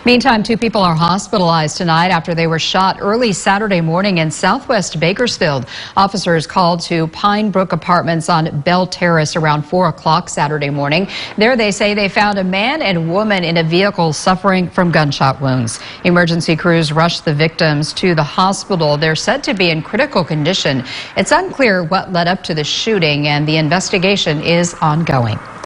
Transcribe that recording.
Meantime, 2 people are hospitalized tonight after they were shot early Saturday morning in southwest Bakersfield. Officers called to Pine Brook Apartments on Belle Terrace around 4 o'clock Saturday morning. There they say they found a man and woman in a vehicle suffering from gunshot wounds. Emergency crews rushed the victims to the hospital. They're said to be in critical condition. It's unclear what led up to the shooting, and the investigation is ongoing.